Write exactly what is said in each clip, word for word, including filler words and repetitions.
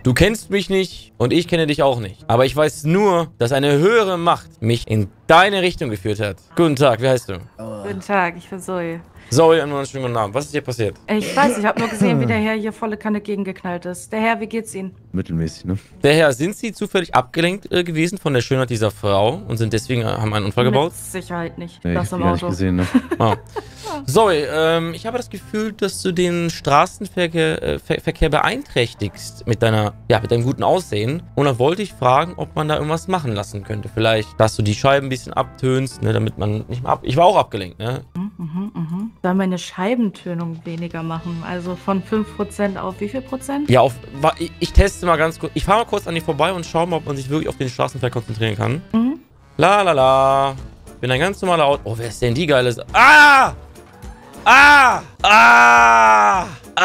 Du kennst mich nicht und ich kenne dich auch nicht. Aber ich weiß nur, dass eine höhere Macht mich in deine Richtung geführt hat. Guten Tag, wie heißt du? Guten Tag, ich bin Zoe. Zoe, einen schönen guten Abend. Was ist hier passiert? Ich weiß, ich habe nur gesehen, wie der Herr hier volle Kanne gegengeknallt ist. Der Herr, wie geht's Ihnen? Mittelmäßig, ne? Der Herr, sind Sie zufällig abgelenkt äh, gewesen von der Schönheit dieser Frau und sind deswegen, äh, haben einen Unfall gebaut? Mit Sicherheit nicht. Nee, Das ich im hab gar nicht Auto. gesehen, ne? Oh. Zoe, ähm, ich habe das Gefühl, dass du den Straßenverkehr äh, Ver Verkehr beeinträchtigst mit deiner, ja, mit deinem guten Aussehen. Und da wollte ich fragen, ob man da irgendwas machen lassen könnte. Vielleicht, dass du die Scheiben ein bisschen abtönst, ne, damit man nicht mehr ab... Ich war auch abgelenkt, ne? Mhm, mhm, mhm. Soll meine Scheibentönung weniger machen? Also von fünf Prozent auf wie viel Prozent? Ja, auf, wa- ich, ich teste mal ganz kurz. Ich fahre mal kurz an dir vorbei und schaue mal, ob man sich wirklich auf den Straßenverkehr konzentrieren kann. Mhm. La la la. Bin ein ganz normaler Auto. Oh, wer ist denn die geile? Sa ah! Ah! Ah!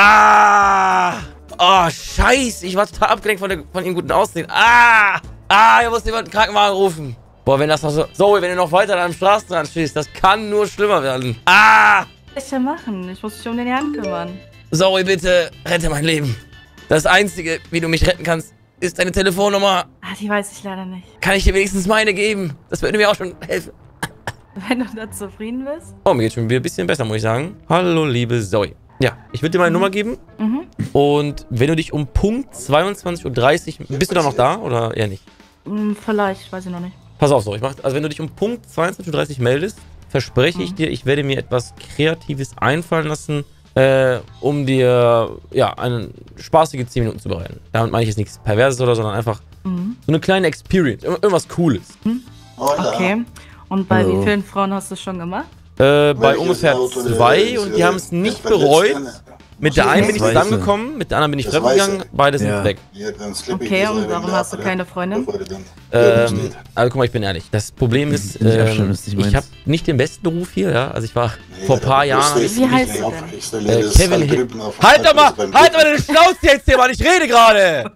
Ah! Oh, scheiße. Ich war total abgelenkt von, der, von ihrem guten Aussehen. Ah! Ah, hier muss jemand einen Krankenwagen rufen. Boah, wenn das noch so... Zoe, wenn du noch weiter an einem Straßenrand stehst, das kann nur schlimmer werden. Ah! Was soll ich denn machen? Ich muss mich um den Herrn kümmern. Zoe, bitte, rette mein Leben. Das Einzige, wie du mich retten kannst, ist deine Telefonnummer. Ah, die weiß ich leider nicht. Kann ich dir wenigstens meine geben? Das würde mir auch schon helfen. Wenn du da zufrieden bist? Oh, mir geht's schon wieder ein bisschen besser, muss ich sagen. Hallo, liebe Zoe. Ja, ich würde dir meine mhm. Nummer geben. Mhm. Und wenn du dich um Punkt zweiundzwanzig Uhr dreißig... Bist du da noch da oder eher nicht? Hm, vielleicht, weiß ich noch nicht. Pass auf, so. Ich mach, also wenn du dich um Punkt zweiundzwanzig Uhr dreißig meldest, verspreche mhm. ich dir, ich werde mir etwas Kreatives einfallen lassen, äh, um dir, ja, eine spaßige zehn Minuten zu bereiten. Damit meine ich jetzt nichts Perverses oder, sondern einfach Mhm. so eine kleine Experience. Ir irgendwas Cooles. Mhm. Okay. Und bei Hallo. wie vielen Frauen hast du es schon gemacht? Äh, bei ungefähr zwei und die haben es nicht bereut. Mit der einen bin ich zusammengekommen, mit der anderen bin ich fremdgegangen, beide sind Ja. weg. Okay, und warum hast du keine Freundin? Ähm, also guck mal, ich bin ehrlich. Das Problem ist, Nicht ähm, abstimmen, das ist nicht ich meins. habe nicht den besten Beruf hier, ja. Also ich war vor ein paar Jahren... hab ich- Wie heißt du denn? Äh, Kevin Hill. Halt doch mal! Halt doch mal deine Schnauze jetzt hier, Mann! Ich rede gerade!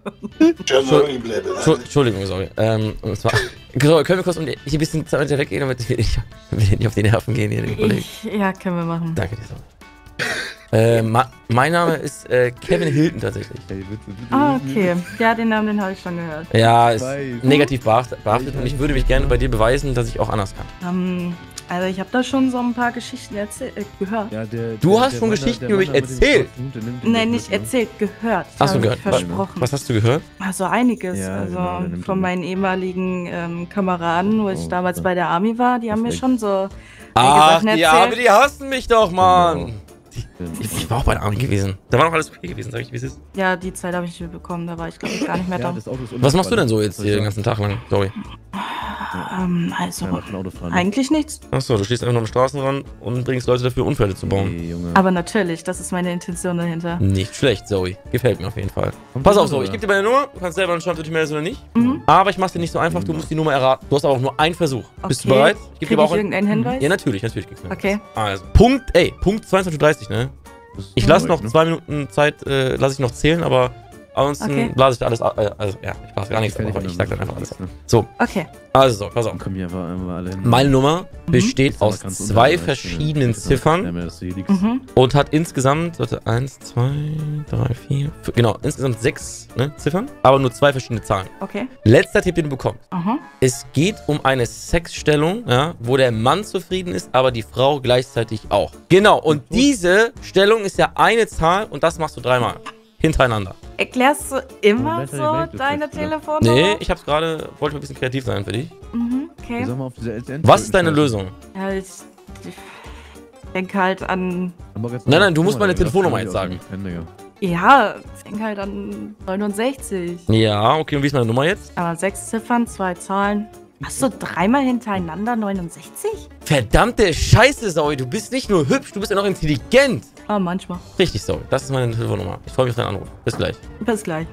Entschu- Entschuldigung, sorry. Ähm, und zwar... So, können wir kurz um die, hier ein bisschen Zeit weggehen, damit wir nicht, damit wir nicht auf die Nerven gehen hier, den Kollegen. Ich, ja, können wir machen. Danke dir so. Äh, ma, mein Name ist äh, Kevin Hilton tatsächlich. Ah, okay. Ja, den Namen, den habe ich schon gehört. Ja, ist Weiß. negativ behaftet, behaftet und ich würde mich gerne bei dir beweisen, dass ich auch anders kann. Ähm, also ich habe da schon so ein paar Geschichten erzählt, äh, gehört. Ja, der, Du der, hast der schon Mann da- Geschichten der über Mann mich da mit dem erzählt. Schwarzen Hut, der nimmt den Nein, mit, nicht ne? erzählt, gehört. Hast du Hab gehört? ich Versprochen. Was hast du gehört? Also einiges. Ja, also genau, der nimmt von den meinen ehemaligen ähm, Kameraden, wo ich Oh, damals ja. bei der Army war, die haben mir Perfekt. schon so Ach, Sachen die erzählt. Arme, die hassen mich doch, Mann! Genau. Ich war auch bei der Army gewesen. Da war noch alles okay gewesen, sag ich, wie es ist. Ja, die Zeit habe ich nicht mehr bekommen, da war ich glaube ich gar nicht mehr Ja, da. das Auto ist Was machst du denn so unfallfrei. jetzt hier den ganzen Tag lang? Sorry. Ähm, also Ja, mach ein Auto fahren. eigentlich nichts. Achso, du stehst einfach nur am Straßenrand und bringst Leute dafür, Unfälle zu bauen. Nee, Junge. Aber natürlich, das ist meine Intention dahinter. Nicht schlecht, Zoe. Gefällt mir auf jeden Fall. Kommt Pass das auf, Zoe, oder? ich gebe dir meine Nummer. Du kannst selber entscheiden, ob du dich meldest oder nicht. Mhm. Aber ich mach's dir nicht so einfach, du musst die Nummer erraten. Du hast aber auch nur einen Versuch. Bist du Okay. bereit? Ich gebe Krieg dir aber ich auch einen... irgendeinen Hinweis? Ja, natürlich, natürlich kriegst du einen. Okay. Also, Punkt, ey, Punkt zweiundzwanzig Uhr dreißig, ne? Das ist Ich lasse noch korrekt, ne? zwei Minuten Zeit, äh, lasse ich noch zählen, aber ansonsten Okay. blase ich da alles, ab- äh, also, ja, ich blase gar nichts, Fertig aber und ich dann sag dann mach einfach alles. ne? So, Okay. also so, pass auf. Dann kommen hier einfach einmal alle hin. Meine Nummer besteht Ist aber aus ganz zwei unterschiedlich, verschiedenen ne? Ziffern Ja, mehr, dass du hier liegst. Mhm. und hat insgesamt, warte, eins, zwei, drei, vier, fünf, genau, insgesamt sechs ne, Ziffern, aber nur zwei verschiedene Zahlen. Okay. Letzter Tipp, den du bekommst. Aha. Es geht um eine Sexstellung, ja, wo der Mann zufrieden ist, aber die Frau gleichzeitig auch. Genau, und diese Stellung ist ja eine Zahl und das machst du dreimal. Hintereinander. Erklärst du immer Und weiter die so Welt deine betrifft, oder? Telefonnummer? Nee, ich hab's gerade, wollte mal ein bisschen kreativ sein für dich. Mhm, Wir okay. sollen mal auf diese L N Was ist deine scheißen. Lösung? Ja, ich, ich denke halt an... Aber jetzt Nein, mal- nein, du guck musst mal, meine Digga, Telefonnummer das jetzt kann sagen. ich auch nicht kennen, Ja, ich denke halt an neunundsechzig. Ja, okay, und wie ist meine Nummer jetzt? Aber sechs Ziffern, zwei Zahlen. Hast du dreimal hintereinander neunundsechzig? Verdammte Scheiße, Zoe, du bist nicht nur hübsch, du bist ja noch intelligent. Ah, manchmal. Richtig, Zoe, das ist meine Telefonnummer. Ich freue mich auf deinen Anruf. Bis gleich. Bis gleich.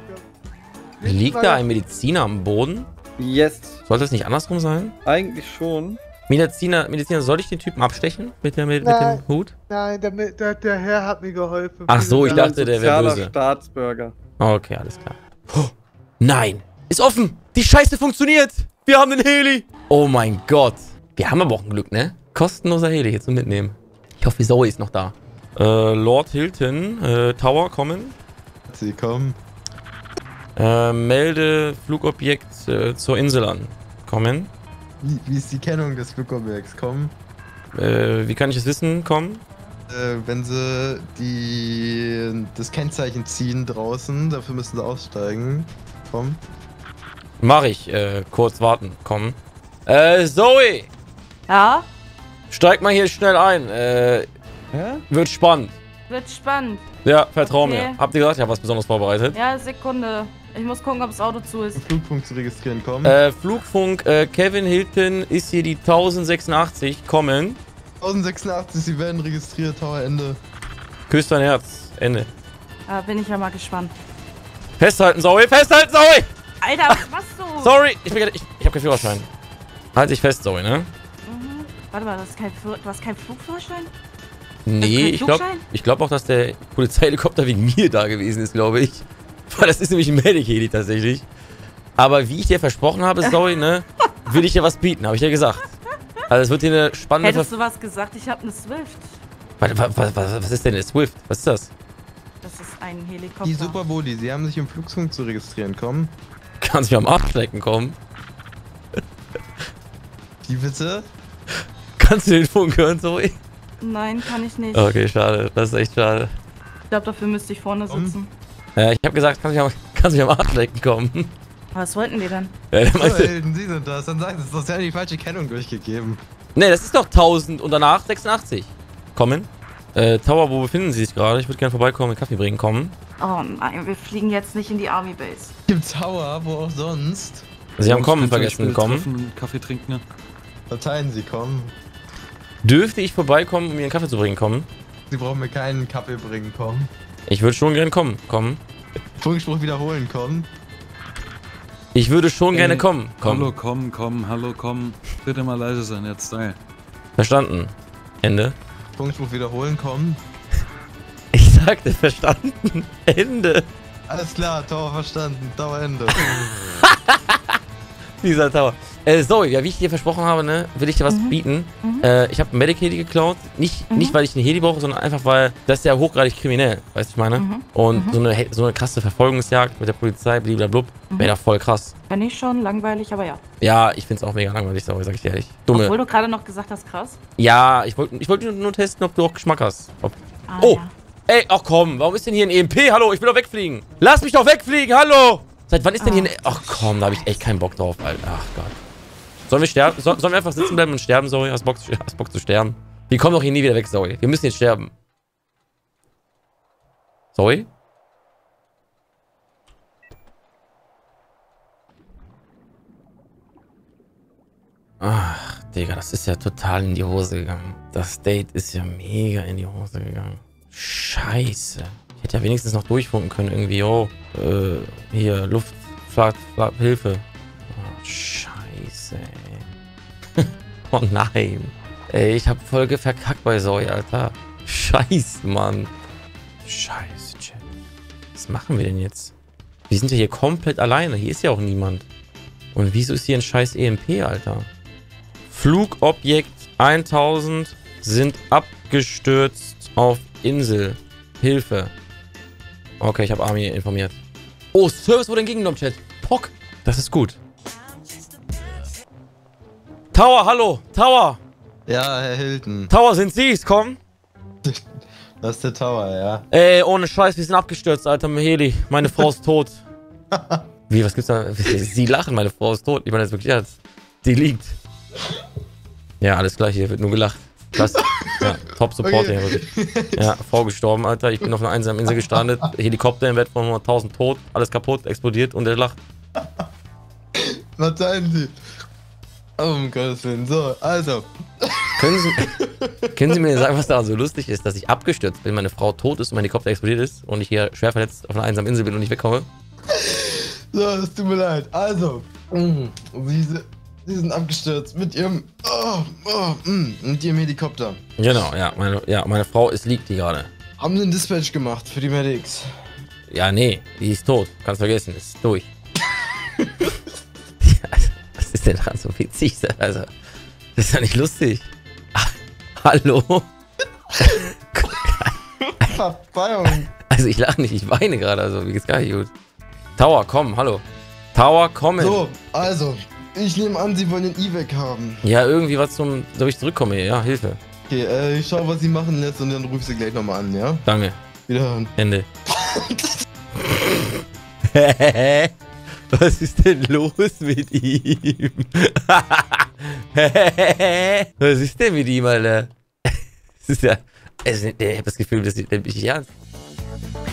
Liegt da ein Mediziner am Boden? Yes, Sollte das nicht andersrum sein? eigentlich schon. Mediziner, Mediziner, soll ich den Typen abstechen? Mit, der, mit, mit Nein. dem Hut? Nein, der, der, der Herr hat mir geholfen. Ach so, ich Vielen Dank. dachte, der wäre Sozialer böse. Staatsbürger. Okay, alles klar. Oh, nein! Ist offen! Die Scheiße funktioniert! Wir haben den Heli! Oh mein Gott! Wir haben aber auch ein Glück, ne? Kostenloser Heli hier zum Mitnehmen. Ich hoffe, Zoe ist noch da. Äh, Lord Hilton, äh, Tower, kommen. Sie kommen. Äh, melde Flugobjekt äh, zur Insel an. Kommen. Wie, wie ist die Kennung des Flugobjekts? Komm. Äh, wie kann ich es wissen? Kommen. Äh, wenn sie die das Kennzeichen ziehen draußen, dafür müssen sie aussteigen. Komm. Mach ich. Äh, kurz warten. Kommen. Äh, Zoe! Ja? Steig mal hier schnell ein. Äh, Hä? wird spannend. Wird spannend. Ja, vertrau Okay. mir. Habt ihr gesagt, ich habe was Besonderes vorbereitet? Ja, Sekunde. Ich muss gucken, ob das Auto zu ist. Den Flugpunkt zu registrieren, komm. Äh, Flugfunk, äh, Kevin Hilton ist hier die tausendsechsundachtzig. Kommen. tausendsechsundachtzig, sie werden registriert, Tower Ende. Küss dein Herz. Ende. Da bin ich ja mal gespannt. Festhalten, Zoe! Festhalten, Zoe! Alter, was machst du? Sorry! Ich, bin, ich, ich habe keinen Führerschein. Halt dich fest, Zoe, ne? Mhm. Warte mal, das ist kein, Fl- du hast keinen Flugführerschein? Nee, kein ich glaube Flugschein? ich glaub auch, dass der Polizeihelikopter wegen mir da gewesen ist, glaube ich. Weil das ist nämlich ein Medic-Heli tatsächlich. Aber wie ich dir versprochen habe, Zoe, ne, will ich dir was bieten, habe ich dir gesagt. Also es wird hier eine spannende... Hättest du was gesagt? Ich habe eine Swift. Warte, wa- wa- wa- was ist denn eine Swift? Was ist das? Das ist ein Helikopter. Die Superboli, sie haben sich im Flugpunkt zu registrieren, komm. Kannst du mir am Arschlecken kommen? Die bitte? Kannst du den Funk hören, Zoe? Nein, kann ich nicht. Okay, schade. Das ist echt schade. Ich glaube, dafür müsste ich vorne Komm. sitzen. Äh, ich habe gesagt, kannst du mich am, kannst du mich am Arschlecken kommen? Was wollten die denn? Ja, der So, meinte, Helden, sie sind das. Dann sagen sie, das ist ja die falsche Kennung durchgegeben. nee, das ist doch tausend und danach sechsundachtzig. Kommen. Äh, Tower, wo befinden Sie sich gerade? Ich würde gerne vorbeikommen und Kaffee bringen. Kommen. Oh nein, wir fliegen jetzt nicht in die Army Base. Im Tower, wo auch sonst. Sie haben Jungs, kommen könnt ihr euch vergessen. bitte Kommen. treffen und Kaffee trinken, ne? Verteilen sie, komm. Dürfte ich vorbeikommen, um mir einen Kaffee zu bringen? Kommen. Sie brauchen mir keinen Kaffee bringen, komm. Ich würde schon gerne kommen. Kommen. Funkspruch wiederholen, komm. Ich würde schon Ey, gerne kommen. Hallo, Kommen. komm, komm, hallo, komm. Bitte mal leise sein jetzt, ey. Verstanden. Ende. Funkspruch wiederholen, komm. Ich sagte verstanden. Ende. Alles klar, Tower verstanden. Tower Ende. Dieser Tower. Äh, Zoe, ja, wie ich dir versprochen habe, ne, will ich dir was Mhm. bieten. Mhm. Äh, ich habe einen Medic-Heli geklaut. Nicht, Mhm. nicht, weil ich einen Heli brauche, sondern einfach, weil das ist ja hochgradig kriminell. Weißt du, ich meine? Mhm. Und Mhm. so, eine, so eine krasse Verfolgungsjagd mit der Polizei, blablabla, Mhm. wäre doch voll krass. Wenn ich schon, langweilig, aber ja. Ja, ich find's auch mega langweilig, Zoe, sag ich dir ehrlich. Dumme. Obwohl du gerade noch gesagt hast, krass. Ja, ich wollte ich wollt nur, nur testen, ob du auch Geschmack hast. Ob Ah, Oh. ja. Ey, ach komm, warum ist denn hier ein E M P? Hallo, ich will doch wegfliegen. Lass mich doch wegfliegen, hallo! Seit wann ist denn hier ein... Ach komm, da habe ich echt keinen Bock drauf, Alter. Ach Gott. Sollen wir sterben? So, sollen wir einfach sitzen bleiben und sterben, Zoe? Hast Bock, hast Bock zu sterben? Wir kommen doch hier nie wieder weg, Zoe. Wir müssen jetzt sterben. Zoe? Ach, Digga, das ist ja total in die Hose gegangen. Das Date ist ja mega in die Hose gegangen. Scheiße. Ich hätte ja wenigstens noch durchfunken können, irgendwie. Oh, äh, hier, Luft, Flat, Flat, Hilfe. Oh, Scheiße, ey. Oh nein. Ey, ich hab voll verkackt bei Zoe, Alter. Scheiße, Mann. Scheiße, Chat. Was machen wir denn jetzt? Wir sind ja hier komplett alleine. Hier ist ja auch niemand. Und wieso ist hier ein scheiß E M P, Alter? Flugobjekt tausend sind abgestürzt auf Insel. Hilfe. Okay, ich habe Army informiert. Oh, Service wurde entgegengenommen, Chat. Pock. Das ist gut. Tower, hallo. Tower. Ja, Herr Hilton. Tower, sind Sie's? Komm. Das ist der Tower, ja. Ey, ohne Scheiß, wir sind abgestürzt, Alter, mit Heli. Meine Frau ist tot. Wie, was gibt's da? Sie lachen, meine Frau ist tot. Ich meine das wirklich ernst. Die liegt. Ja, alles klar, hier wird nur gelacht. Klasse. Ja, top Support Okay. hier, wirklich. Ja, Frau gestorben, Alter. Ich bin auf einer einsamen Insel gestrandet. Helikopter im Wert von hunderttausend tot. Alles kaputt, explodiert und er lacht. Verzeihen Sie. Oh, um Gottes Willen. So, also. Können Sie, können Sie mir sagen, was daran so lustig ist, dass ich abgestürzt bin, meine Frau tot ist und mein Helikopter explodiert ist und ich hier schwer verletzt auf einer einsamen Insel bin und nicht wegkomme? So, es tut mir leid. Also, mh, Sie, si- Sie sind abgestürzt mit Ihrem. Oh, oh, mh, mit Ihrem Helikopter. Genau, ja. Meine, ja, meine Frau ist liegt die gerade. Haben Sie einen Dispatch gemacht für die Medics? Ja, nee, die ist tot. Kannst vergessen, ist durch. Ja, was ist denn daran so witzig? Also, das ist ja nicht lustig. Ach, hallo? Verzeihung. Also ich lache nicht, ich weine gerade, also mir geht's gar nicht gut. Tower, komm, hallo. Tower, kommen. So, also, ich nehme an, Sie wollen den E-Weg haben. Ja, irgendwie was zum, damit ich zurückkomme hier. Ja, Hilfe. Okay, äh, ich schau, was Sie machen lässt und dann ruf Sie gleich nochmal an, ja? Danke. Wiederhören. Ende. Was ist denn los mit ihm? Was ist denn mit ihm, Alter? Das ist ja... Also, ich hab das Gefühl, das nimmt mich nicht ernst.